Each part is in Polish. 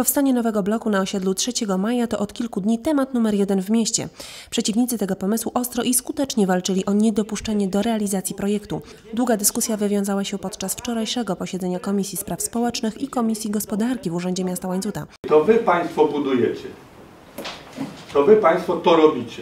Powstanie nowego bloku na osiedlu 3 Maja to od kilku dni temat numer 1 w mieście. Przeciwnicy tego pomysłu ostro i skutecznie walczyli o niedopuszczenie do realizacji projektu. Długa dyskusja wywiązała się podczas wczorajszego posiedzenia Komisji Spraw Społecznych i Komisji Gospodarki w Urzędzie Miasta Łańcuta. To wy państwo budujecie. To wy państwo to robicie.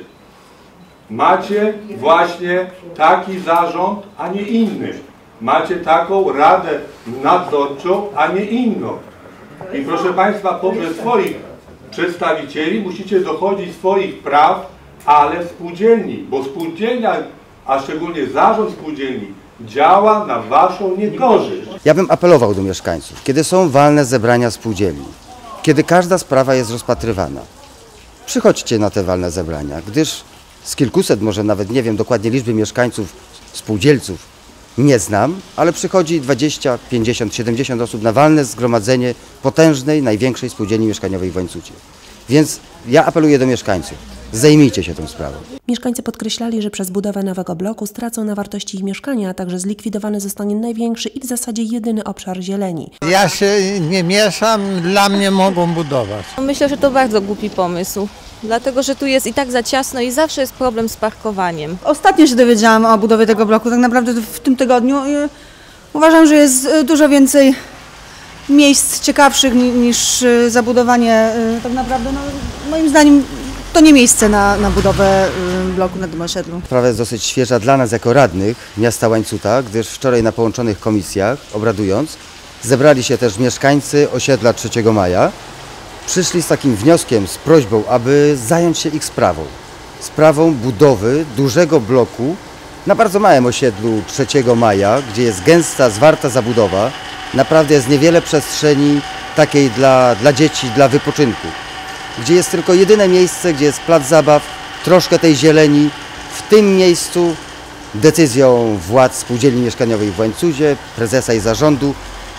Macie właśnie taki zarząd, a nie inny. Macie taką radę nadzorczą, a nie inną. I proszę państwa, poprzez swoich przedstawicieli musicie dochodzić swoich praw, ale w spółdzielni, bo spółdzielnia, a szczególnie zarząd spółdzielni, działa na waszą niekorzyść. Ja bym apelował do mieszkańców, kiedy są walne zebrania spółdzielni, kiedy każda sprawa jest rozpatrywana, przychodźcie na te walne zebrania, gdyż z kilkuset, może nawet nie wiem dokładnie liczby mieszkańców, spółdzielców nie znam, ale przychodzi 20, 50, 70 osób na walne zgromadzenie potężnej, największej spółdzielni mieszkaniowej w Łańcucie. Więc ja apeluję do mieszkańców, zajmijcie się tą sprawą. Mieszkańcy podkreślali, że przez budowę nowego bloku stracą na wartości ich mieszkania, a także zlikwidowany zostanie największy i w zasadzie jedyny obszar zieleni. Ja się nie mieszam, dla mnie mogą budować. Myślę, że to bardzo głupi pomysł, dlatego że tu jest i tak za ciasno i zawsze jest problem z parkowaniem. Ostatnio się dowiedziałam o budowie tego bloku, tak naprawdę w tym tygodniu. Uważam, że jest dużo więcej miejsc ciekawszych niż zabudowanie. Tak naprawdę, no, moim zdaniem, to nie miejsce na budowę bloku na tym osiedlu. Sprawa jest dosyć świeża dla nas jako radnych miasta Łańcuta, gdyż wczoraj na połączonych komisjach, obradując, zebrali się też mieszkańcy osiedla 3 Maja. Przyszli z takim wnioskiem, z prośbą, aby zająć się ich sprawą budowy dużego bloku na bardzo małym osiedlu 3 Maja, gdzie jest gęsta, zwarta zabudowa. Naprawdę jest niewiele przestrzeni takiej dla dzieci, dla wypoczynku. Gdzie jest tylko jedyne miejsce, gdzie jest plac zabaw, troszkę tej zieleni. W tym miejscu decyzją władz spółdzielni mieszkaniowej w Łańcucie, prezesa i zarządu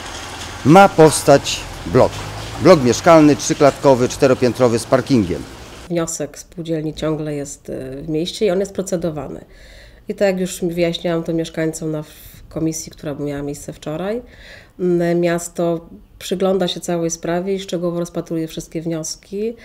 ma powstać blok. Blok mieszkalny, 3-klatkowy, 4-piętrowy z parkingiem. Wniosek spółdzielni ciągle jest w mieście i on jest procedowany. I tak jak już wyjaśniałam to mieszkańcom na komisji, która miała miejsce wczoraj, miasto przygląda się całej sprawie i szczegółowo rozpatruje wszystkie wnioski.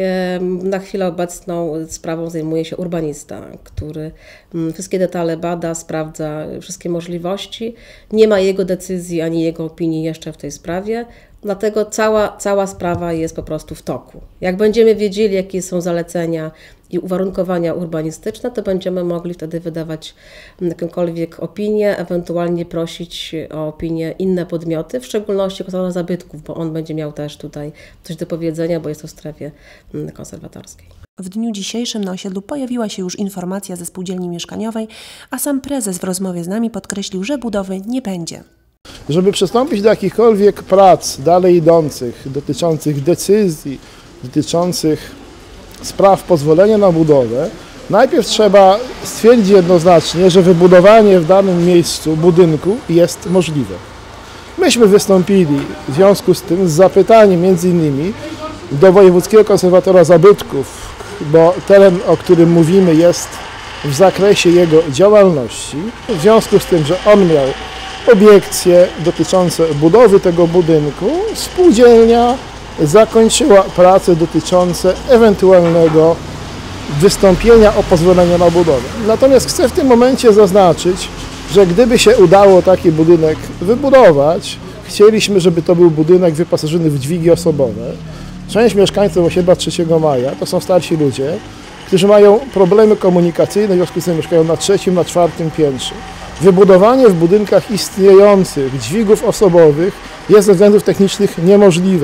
Na chwilę obecną sprawą zajmuje się urbanista, który wszystkie detale bada, sprawdza wszystkie możliwości. Nie ma jego decyzji ani jego opinii jeszcze w tej sprawie, dlatego cała sprawa jest po prostu w toku. Jak będziemy wiedzieli, jakie są zalecenia i uwarunkowania urbanistyczne, to będziemy mogli wtedy wydawać jakąkolwiek opinię, ewentualnie prosić o opinię inne podmioty, w szczególności konserwatora zabytków, bo on będzie miał też tutaj coś do powiedzenia, bo jest to w strefie konserwatorskiej. W dniu dzisiejszym na osiedlu pojawiła się już informacja ze spółdzielni mieszkaniowej, a sam prezes w rozmowie z nami podkreślił, że budowy nie będzie. Żeby przystąpić do jakichkolwiek prac dalej idących, dotyczących decyzji, dotyczących spraw pozwolenia na budowę, najpierw trzeba stwierdzić jednoznacznie, że wybudowanie w danym miejscu budynku jest możliwe. Myśmy wystąpili w związku z tym z zapytaniem m.in. do Wojewódzkiego Konserwatora Zabytków, bo teren, o którym mówimy, jest w zakresie jego działalności. W związku z tym, że on miał obiekcje dotyczące budowy tego budynku, spółdzielnia zakończyła prace dotyczące ewentualnego wystąpienia o pozwolenie na budowę. Natomiast chcę w tym momencie zaznaczyć, że gdyby się udało taki budynek wybudować, chcieliśmy, żeby to był budynek wyposażony w dźwigi osobowe. Część mieszkańców osiedla 3 Maja to są starsi ludzie, którzy mają problemy komunikacyjne, w związku z tym mieszkają na 3., na 4. piętrze. Wybudowanie w budynkach istniejących dźwigów osobowych jest ze względów technicznych niemożliwe.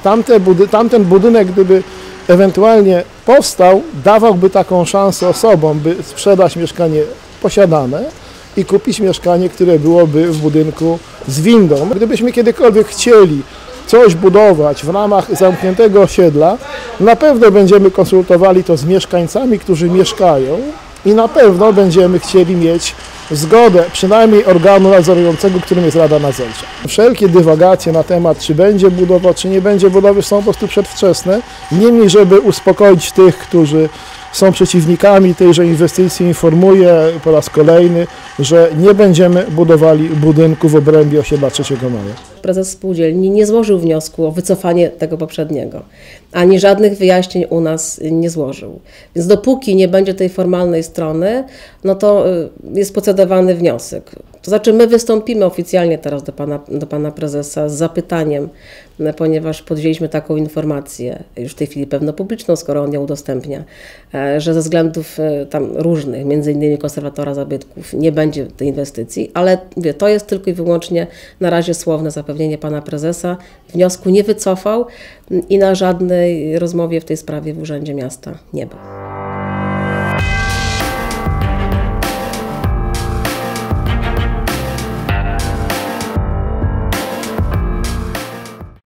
Tamten budynek, gdyby ewentualnie powstał, dawałby taką szansę osobom, by sprzedać mieszkanie posiadane i kupić mieszkanie, które byłoby w budynku z windą. Gdybyśmy kiedykolwiek chcieli coś budować w ramach zamkniętego osiedla, na pewno będziemy konsultowali to z mieszkańcami, którzy mieszkają i na pewno będziemy chcieli mieć zgodę przynajmniej organu nadzorującego, którym jest Rada Nadzorcza. Wszelkie dywagacje na temat, czy będzie budowa, czy nie będzie budowy, są po prostu przedwczesne. Niemniej, żeby uspokoić tych, którzy są przeciwnikami tejże inwestycji, informuję po raz kolejny, że nie będziemy budowali budynku w obrębie osiedla 3 Maja. prezes spółdzielni nie złożył wniosku o wycofanie tego poprzedniego, ani żadnych wyjaśnień u nas nie złożył. Więc dopóki nie będzie tej formalnej strony, no to jest procedowany wniosek. To znaczy my wystąpimy oficjalnie teraz do pana prezesa z zapytaniem, ponieważ podjęliśmy taką informację, już w tej chwili pewno publiczną, skoro on ją udostępnia, że ze względów tam różnych, między innymi konserwatora zabytków, nie będzie tej inwestycji, ale mówię, to jest tylko i wyłącznie na razie słowne zapewnienie pana prezesa. Wniosku nie wycofał i na żadnej rozmowie w tej sprawie w Urzędzie Miasta nie był.